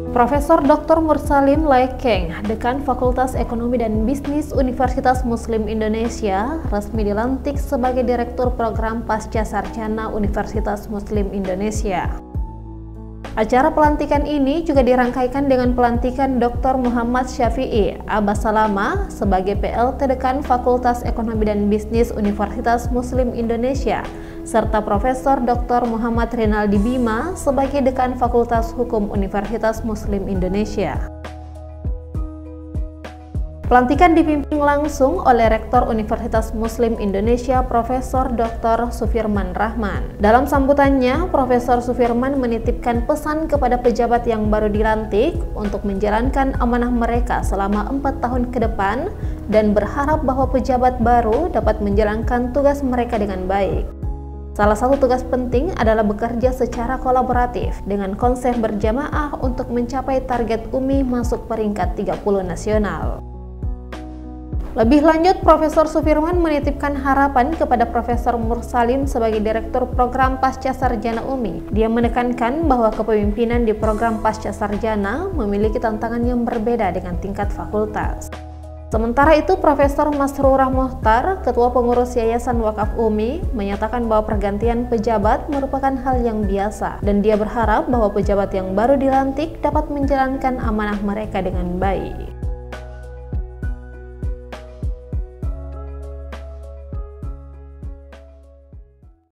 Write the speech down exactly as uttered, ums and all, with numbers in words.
Profesor doktor Mursalim Laikeng, Dekan Fakultas Ekonomi dan Bisnis Universitas Muslim Indonesia, resmi dilantik sebagai Direktur Program Pasca Sarjana Universitas Muslim Indonesia. Acara pelantikan ini juga dirangkaikan dengan pelantikan doktor Muhammad Syafi'i Abbasalama sebagai P L T Dekan Fakultas Ekonomi dan Bisnis Universitas Muslim Indonesia, serta Profesor doktor Muhammad Rinaldi Bima sebagai Dekan Fakultas Hukum Universitas Muslim Indonesia. Pelantikan dipimpin langsung oleh Rektor Universitas Muslim Indonesia Profesor doktor Sufirman Rahman. Dalam sambutannya, Profesor Sufirman menitipkan pesan kepada pejabat yang baru dilantik untuk menjalankan amanah mereka selama empat tahun ke depan dan berharap bahwa pejabat baru dapat menjalankan tugas mereka dengan baik. Salah satu tugas penting adalah bekerja secara kolaboratif dengan konsep berjamaah untuk mencapai target U M I masuk peringkat tiga puluh nasional. Lebih lanjut, Profesor Sufirman menitipkan harapan kepada Profesor Mursalim sebagai Direktur Program Pasca Sarjana U M I. Dia menekankan bahwa kepemimpinan di program Pasca Sarjana memiliki tantangan yang berbeda dengan tingkat fakultas. Sementara itu, Profesor Masrurah Mohtar, Ketua Pengurus Yayasan Wakaf U M I, menyatakan bahwa pergantian pejabat merupakan hal yang biasa dan dia berharap bahwa pejabat yang baru dilantik dapat menjalankan amanah mereka dengan baik.